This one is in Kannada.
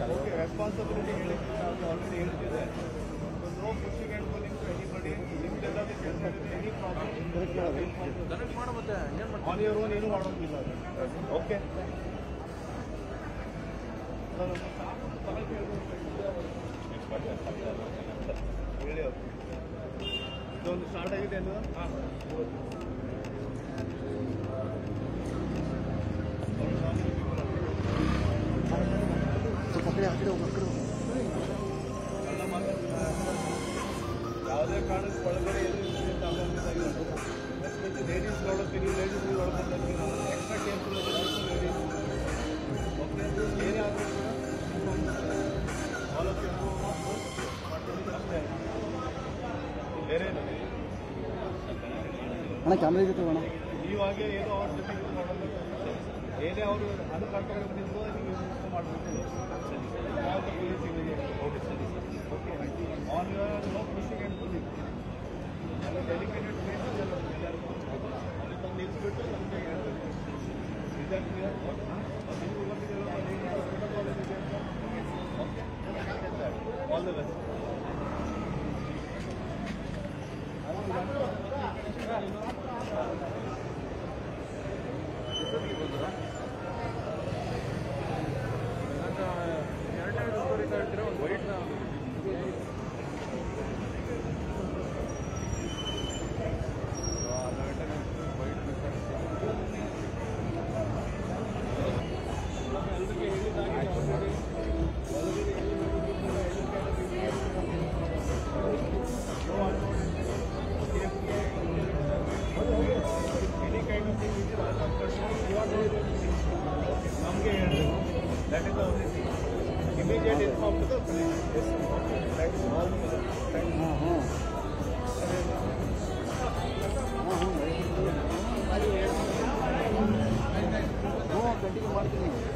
Okay, responsibility already ಹೇಳಿದೆ. So no pushing and pulling to anybody. ನಿಮ್ದೆಲ್ಲ any problem. Connect ಮಾಡು ಮತ್ತೆ ಏನು ಮಾಡ್ತೀವಿ? On your own ಏನು ಮಾಡೋದಿಲ್ಲ. Okay. ಹೇಳಿ ಅವರು. ಇದೊಂದು ಸ್ಟಾರ್ಟ್ ಆಗಿದೆ ಅಲ್ವಾ? ಹಾಂ. ಯಾವುದೇ ಕಾರಣಕ್ಕೆ ಒಳಗಡೆ ಲೇಡೀಸ್ ನೋಡೋದು ಲೇಡೀಸ್ ನೋಡ್ಕೊಂಡು ಎಕ್ಸ್ಟ್ರಾ ಕೇರ್ಫುಲ್ ಲೇಡೀಸ್ ಓಕೆ ಏನೇ ಆದರೂ ಅಷ್ಟೇ ಬೇರೆ ಅಣ್ಣ ಕ್ಯಾಮ್ರಾ ಇದೆ ಅಣ್ಣ ನೀವಾಗೆ ಏನೋ ಅವ್ರ ಜೊತೆ ಯೂಸ್ ಮಾಡೋದು ಏನೇ ಅವರು ಅದು ಕರ್ಕೊಂಡು ಬಂದಿದ್ದು ನೀವು ಯೂಸ್ ಮಾಡಬೇಕು ಯಾವುದು ಪೊಲೀಸಿಗೆ ಓಕೆ ಸರಿ okay on your know pushing and pulling dedicated places ಎಲ್ಲ ಅಲ್ಲಿ ತಂದು ನಿಲ್ಲಿಸ್ಬಿಟ್ಟು ನಮಗೆ ಹೇಳ್ಬೇಕು ಇದಕ್ಕೆ clear okay all the best ಒಂದು ವೈಟ್ ಎಲ್ರಿಗೆ ಹೇಳಿದ್ದಾಗಿ ಎನಿ ಕೈಂಡ್ ಆಫ್ ಥಿಂಗ್ ನಮಗೆ ಹೇಳಬೇಕು that is our immediate inform to the police. Yes, okay. That is all the time. Continue ಮಾಡ್ತೀನಿ